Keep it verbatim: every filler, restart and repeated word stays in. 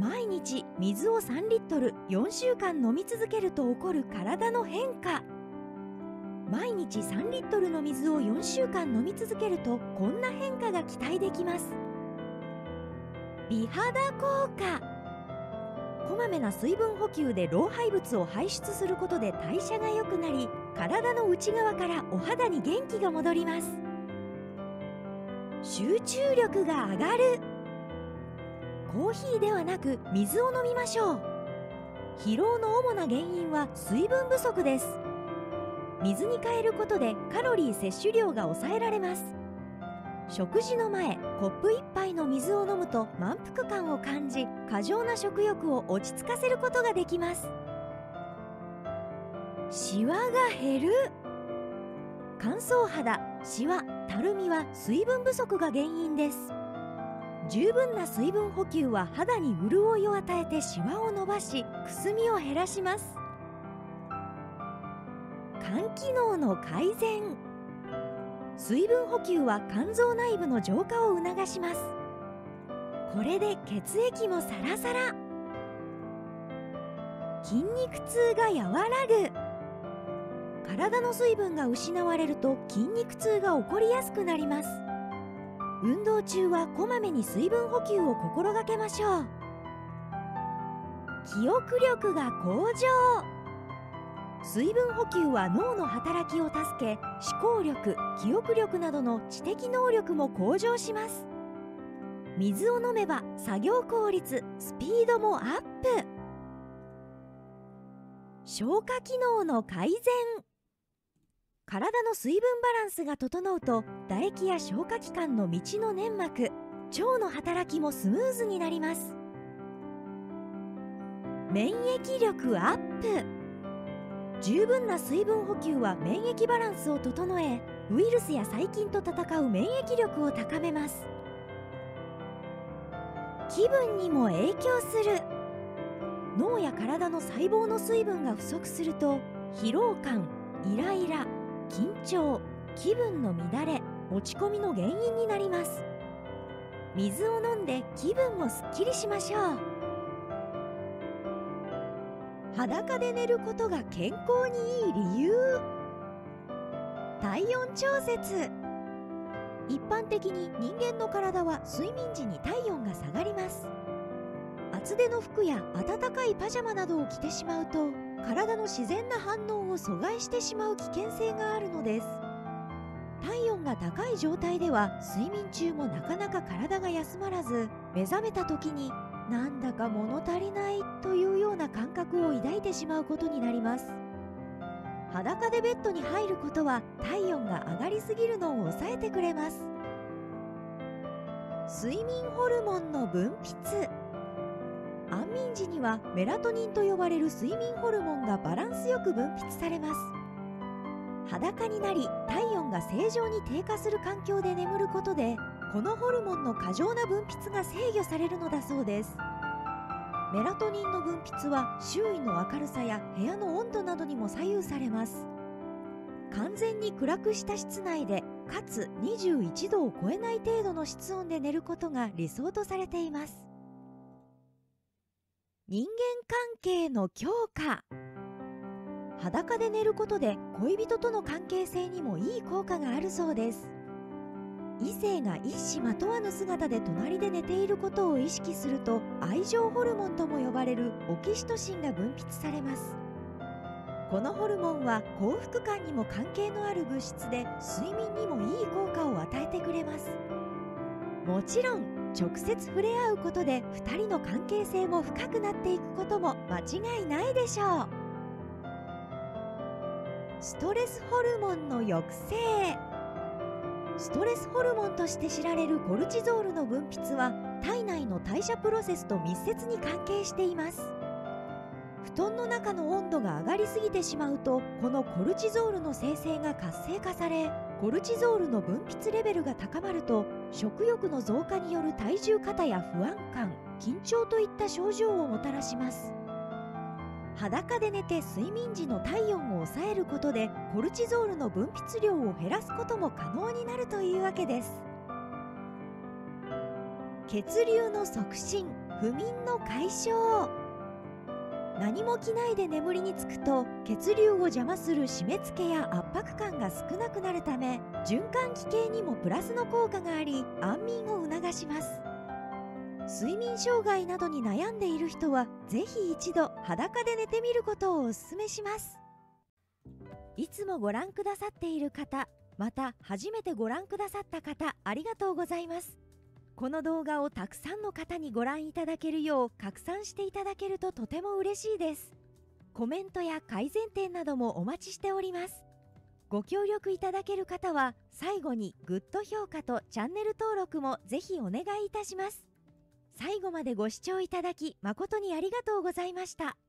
毎日水をさんリットルよんしゅうかん飲み続けると起こる体の変化。毎日さんリットルの水をよんしゅうかん飲み続けるとこんな変化が期待できます。美肌効果。こまめな水分補給で老廃物を排出することで代謝が良くなり、体の内側からお肌に元気が戻ります。集中力が上がる。コーヒーではなく水を飲みましょう。疲労の主な原因は水分不足です。水に変えることでカロリー摂取量が抑えられます。食事の前、コップいっぱいの水を飲むと満腹感を感じ、過剰な食欲を落ち着かせることができます。シワが減る。乾燥肌、シワ、たるみは水分不足が原因です。十分な水分補給は肌に潤いを与えてシワを伸ばし、くすみを減らします。肝機能の改善。水分補給は肝臓内部の浄化を促します。これで血液もサラサラ。筋肉痛が和らぐ。体の水分が失われると筋肉痛が起こりやすくなります。運動中はこまめに水分補給を心がけましょう。記憶力が向上。水分補給は脳の働きを助け、思考力、記憶力などの知的能力も向上します。水を飲めば作業効率、スピードもアップ。消化機能の改善。体の水分バランスが整うと、唾液や消化器官の道の粘膜、腸の働きもスムーズになります。免疫力アップ。十分な水分補給は免疫バランスを整え、ウイルスや細菌と戦う免疫力を高めます。気分にも影響する。脳や体の細胞の水分が不足すると、疲労感、イライラ、緊張、気分の乱れ、落ち込みの原因になります。水を飲んで気分もすっきりしましょう。裸で寝ることが健康にいい理由。体温調節。一般的に人間の体は睡眠時に体温が下がります。厚手の服や暖かいパジャマなどを着てしまうと、体の自然な反応を阻害してしまう危険性があるのです。体温が高い状態では睡眠中もなかなか体が休まらず、目覚めた時になんだか物足りないというような感覚を抱いてしまうことになります。裸でベッドに入ることは体温が上がりすぎるのを抑えてくれます。睡眠ホルモンの分泌。安眠時にはメラトニンと呼ばれる睡眠ホルモンがバランスよく分泌されます。裸になり体温が正常に低下する環境で眠ることで、このホルモンの過剰な分泌が制御されるのだそうです。メラトニンの分泌は周囲の明るさや部屋の温度などにも左右されます。完全に暗くした室内で、かつにじゅういちどを超えない程度の室温で寝ることが理想とされています。人間関係の強化。裸で寝ることで恋人との関係性にもいい効果があるそうです。異性が一糸まとわぬ姿で隣で寝ていることを意識すると、愛情ホルモンとも呼ばれるオキシトシンが分泌されます。このホルモンは幸福感にも関係のある物質で、睡眠にもいい効果を与えてくれます。もちろん直接触れ合うことでふたりの関係性も深くなっていくことも間違いないでしょう。ストレスホルモンの抑制。ストレスホルモンとして知られるコルチゾールの分泌は、体内の代謝プロセスと密接に関係しています。布団の中の温度が上がりすぎてしまうと、このコルチゾールの生成が活性化され、コルチゾールの分泌レベルが高まると、食欲の増加による体重過多や不安感、緊張といった症状をもたらします。裸で寝て睡眠時の体温を抑えることで、コルチゾールの分泌量を減らすことも可能になるというわけです。血流の促進、 不眠の解消。何も着ないで眠りにつくと血流を邪魔する締め付けや圧迫感が少なくなるため、循環器系にもプラスの効果があり、安眠を促します。睡眠障害などに悩んでいる人はぜひ一度裸で寝てみることをお勧めします。いつもご覧くださっている方、また初めてご覧くださった方、ありがとうございます。この動画をたくさんの方にご覧いただけるよう拡散していただけるととても嬉しいです。コメントや改善点などもお待ちしております。ご協力いただける方は最後にグッド評価とチャンネル登録もぜひお願いいたします。最後までご視聴いただき誠にありがとうございました。